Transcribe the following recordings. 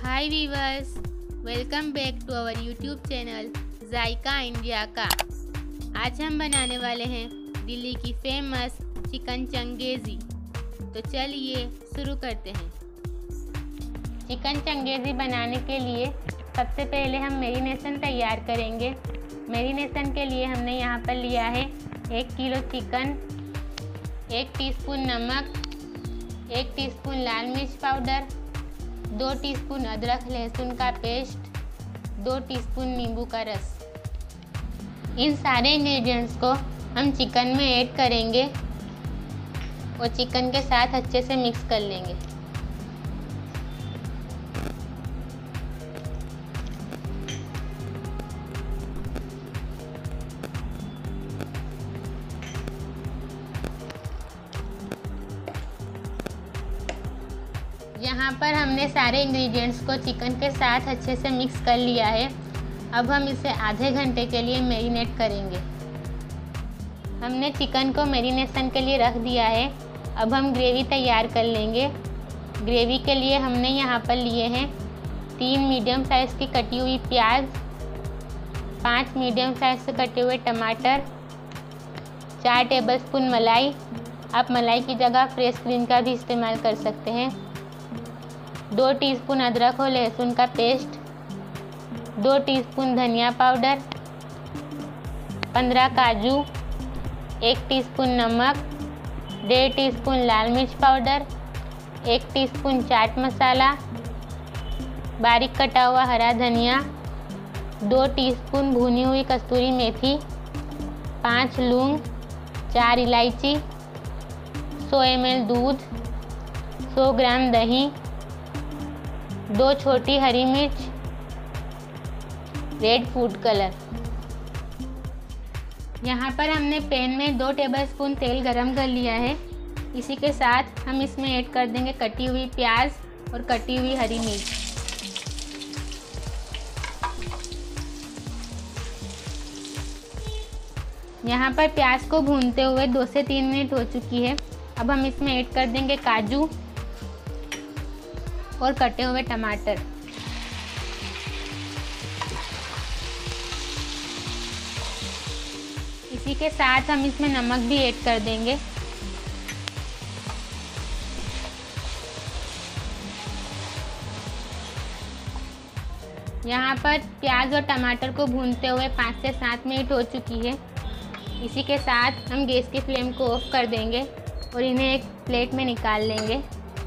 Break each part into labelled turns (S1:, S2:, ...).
S1: Hi viewers, welcome back to our YouTube channel Zaika India का। आज हम बनाने वाले हैं दिल्ली की फेमस चिकन चंगेज़ी। तो चलिए शुरू करते हैं। चिकन चंगेज़ी बनाने के लिए सबसे पहले हम मैरिनेशन तैयार करेंगे। मैरिनेशन के लिए हमने यहाँ पर लिया है 1 किलो चिकन, 1 टीस्पून नमक, 1 टीस्पून लाल मिर्च पाउडर, 2 टीस्पून अदरक लहसुन का पेस्ट, 2 टीस्पून नींबू का रस। इन सारे इंग्रेडिएंट्स को हम चिकन में ऐड करेंगे और चिकन के साथ अच्छे से मिक्स कर लेंगे। यहाँ पर हमने सारे इंग्रेडिएंट्स को चिकन के साथ अच्छे से मिक्स कर लिया है। अब हम इसे आधे घंटे के लिए मैरिनेट करेंगे। हमने चिकन को मैरिनेशन के लिए रख दिया है। अब हम ग्रेवी तैयार कर लेंगे। ग्रेवी के लिए हमने यहाँ पर लिए हैं 3 मीडियम साइज़ की कटी हुई प्याज, 5 मीडियम साइज़ से कटे हुए टमाटर, 4 टेबलस्पून मलाई। आप मलाई की जगह फ्रेश क्रीम का भी इस्तेमाल कर सकते हैं। 2 टीस्पून अदरक और लहसुन का पेस्ट, 2 टीस्पून धनिया पाउडर, 15 काजू, 1 टीस्पून नमक, 1.5 टीस्पून लाल मिर्च पाउडर, 1 टीस्पून चाट मसाला, बारीक कटा हुआ हरा धनिया, 2 टीस्पून भुनी हुई कस्तूरी मेथी, 5 लौंग, 4 इलायची, 100 ml दूध, 100 ग्राम दही, 2 छोटी हरी मिर्च, रेड फूड कलर। यहाँ पर हमने पैन में 2 टेबलस्पून तेल गरम कर लिया है। इसी के साथ हम इसमें ऐड कर देंगे कटी हुई प्याज और कटी हुई हरी मिर्च। यहाँ पर प्याज को भूनते हुए 2 से 3 मिनट हो चुकी है। अब हम इसमें ऐड कर देंगे काजू और कटे हुए टमाटर। इसी के साथ हम इसमें नमक भी ऐड कर देंगे। यहाँ पर प्याज और टमाटर को भूनते हुए 5 से 7 मिनट हो चुकी है। इसी के साथ हम गैस की फ्लेम को ऑफ कर देंगे और इन्हें एक प्लेट में निकाल लेंगे।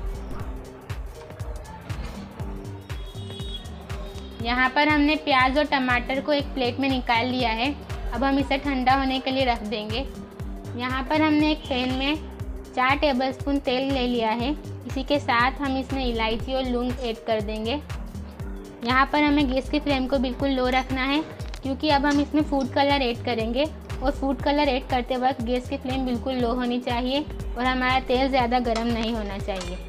S1: यहाँ पर हमने प्याज और टमाटर को एक प्लेट में निकाल लिया है। अब हम इसे ठंडा होने के लिए रख देंगे। यहाँ पर हमने एक पैन में 4 टेबलस्पून तेल ले लिया है। इसी के साथ हम इसमें इलायची और लौंग ऐड कर देंगे। यहाँ पर हमें गैस की फ्लेम को बिल्कुल लो रखना है, क्योंकि अब हम इसमें फूड कलर ऐड करेंगे और फूड कलर ऐड करते वक्त गैस की फ्लेम बिल्कुल लो होनी चाहिए और हमारा तेल ज़्यादा गर्म नहीं होना चाहिए।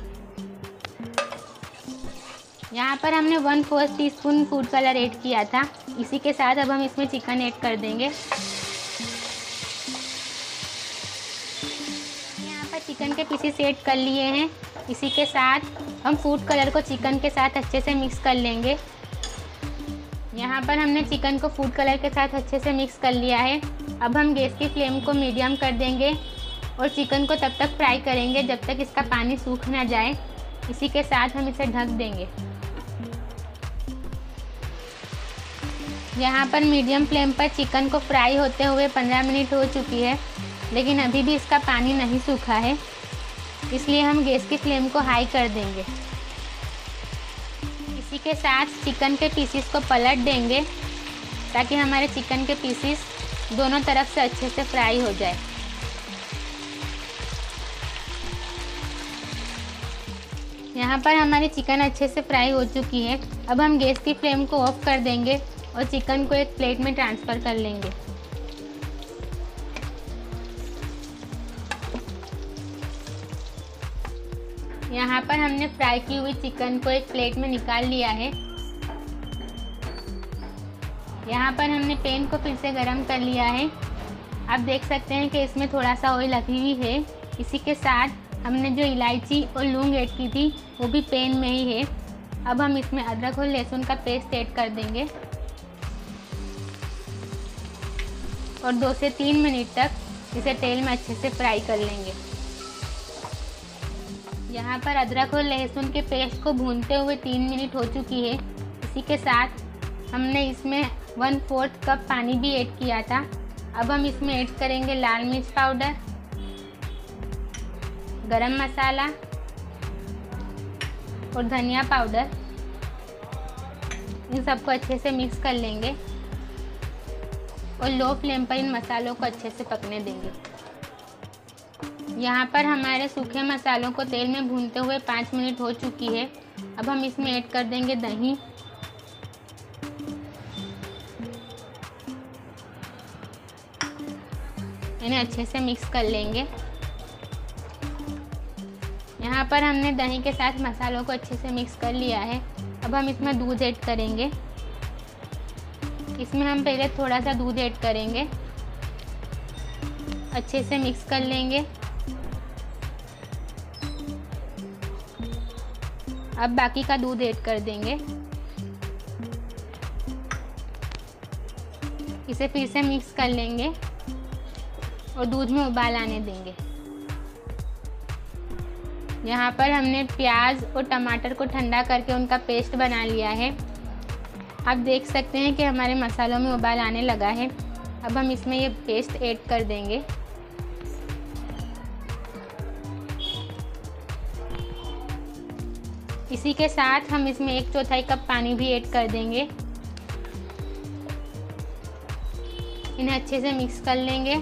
S1: यहाँ पर हमने 1/4 टीस्पून फूड कलर ऐड किया था। इसी के साथ अब हम इसमें चिकन ऐड कर देंगे। यहाँ पर चिकन के पीसेस ऐड कर लिए हैं। इसी के साथ हम फूड कलर को चिकन के साथ अच्छे से मिक्स कर लेंगे। यहाँ पर हमने चिकन को फूड कलर के साथ अच्छे से मिक्स कर लिया है। अब हम गैस की फ्लेम को मीडियम कर देंगे और चिकन को तब तक फ्राई करेंगे जब तक इसका पानी सूख ना जाए। इसी के साथ हम इसे ढक देंगे। यहाँ पर मीडियम फ्लेम पर चिकन को फ्राई होते हुए 15 मिनट हो चुकी है, लेकिन अभी भी इसका पानी नहीं सूखा है। इसलिए हम गैस की फ्लेम को हाई कर देंगे। इसी के साथ चिकन के पीसेस को पलट देंगे ताकि हमारे चिकन के पीसेस दोनों तरफ से अच्छे से फ्राई हो जाए। यहाँ पर हमारी चिकन अच्छे से फ्राई हो चुकी है। अब हम गैस की फ्लेम को ऑफ कर देंगे और चिकन को एक प्लेट में ट्रांसफ़र कर लेंगे। यहाँ पर हमने फ्राई की हुई चिकन को एक प्लेट में निकाल लिया है। यहाँ पर हमने पैन को फिर से गरम कर लिया है। आप देख सकते हैं कि इसमें थोड़ा सा ऑयल लगी हुई है। इसी के साथ हमने जो इलायची और लौंग ऐड की थी वो भी पैन में ही है। अब हम इसमें अदरक और लहसुन का पेस्ट ऐड कर देंगे और 2 से 3 मिनट तक इसे तेल में अच्छे से फ्राई कर लेंगे। यहाँ पर अदरक और लहसुन के पेस्ट को भूनते हुए 3 मिनट हो चुकी है। इसी के साथ हमने इसमें 1/4 कप पानी भी ऐड किया था। अब हम इसमें ऐड करेंगे लाल मिर्च पाउडर, गरम मसाला और धनिया पाउडर। इन सबको अच्छे से मिक्स कर लेंगे और लो फ्लेम पर इन मसालों को अच्छे से पकने देंगे। यहाँ पर हमारे सूखे मसालों को तेल में भूनते हुए 5 मिनट हो चुकी है। अब हम इसमें ऐड कर देंगे दही, इन्हें अच्छे से मिक्स कर लेंगे। यहाँ पर हमने दही के साथ मसालों को अच्छे से मिक्स कर लिया है। अब हम इसमें दूध ऐड करेंगे। इसमें हम पहले थोड़ा सा दूध ऐड करेंगे, अच्छे से मिक्स कर लेंगे। अब बाकी का दूध ऐड कर देंगे। इसे फिर से मिक्स कर लेंगे और दूध में उबाल आने देंगे। यहाँ पर हमने प्याज और टमाटर को ठंडा करके उनका पेस्ट बना लिया है। आप देख सकते हैं कि हमारे मसालों में उबाल आने लगा है। अब हम इसमें ये पेस्ट ऐड कर देंगे। इसी के साथ हम इसमें 1/4 कप पानी भी ऐड कर देंगे। इन्हें अच्छे से मिक्स कर लेंगे।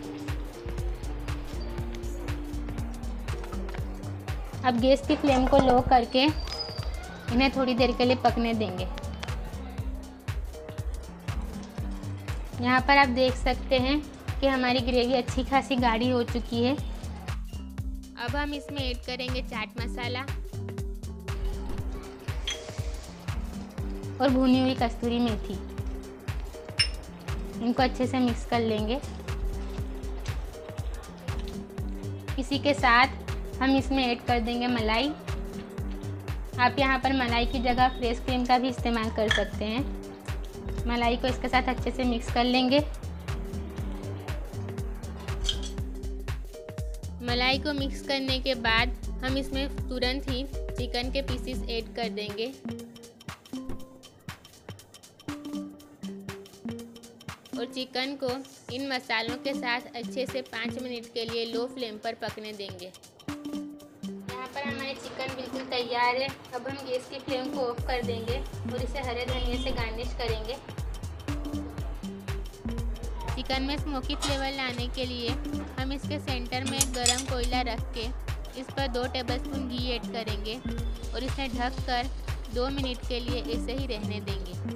S1: अब गैस की फ्लेम को लो करके इन्हें थोड़ी देर के लिए पकने देंगे। यहाँ पर आप देख सकते हैं कि हमारी ग्रेवी अच्छी खासी गाढ़ी हो चुकी है। अब हम इसमें ऐड करेंगे चाट मसाला और भुनी हुई कस्तूरी मेथी। इनको अच्छे से मिक्स कर लेंगे। इसी के साथ हम इसमें ऐड कर देंगे मलाई। आप यहाँ पर मलाई की जगह फ्रेश क्रीम का भी इस्तेमाल कर सकते हैं। मलाई को इसके साथ अच्छे से मिक्स कर लेंगे। मलाई को मिक्स करने के बाद हम इसमें तुरंत ही चिकन के पीसेस ऐड कर देंगे और चिकन को इन मसालों के साथ अच्छे से 5 मिनट के लिए लो फ्लेम पर पकने देंगे। यहाँ पर हमारे चिकन बिल्कुल तैयार है। अब हम गैस की फ्लेम को ऑफ कर देंगे और इसे हरे धनिया से गार्निश करेंगे। चिकन में स्मोकी फ्लेवर लाने के लिए हम इसके सेंटर में गरम कोयला रख के इस पर 2 टेबलस्पून घी ऐड करेंगे और इसे ढक कर 2 मिनट के लिए ऐसे ही रहने देंगे।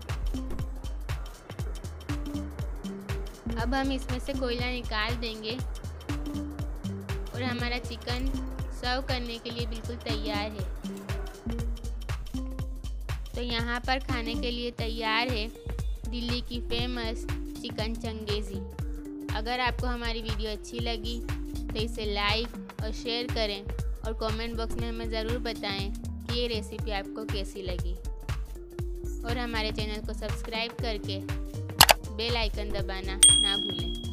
S1: अब हम इसमें से कोयला निकाल देंगे और हमारा चिकन सर्व करने के लिए बिल्कुल तैयार है। तो यहाँ पर खाने के लिए तैयार है दिल्ली की फेमस चिकन चंगेज़ी। अगर आपको हमारी वीडियो अच्छी लगी तो इसे लाइक और शेयर करें और कमेंट बॉक्स में हमें ज़रूर बताएं कि ये रेसिपी आपको कैसी लगी। और हमारे चैनल को सब्सक्राइब करके बेल आइकन दबाना ना भूलें।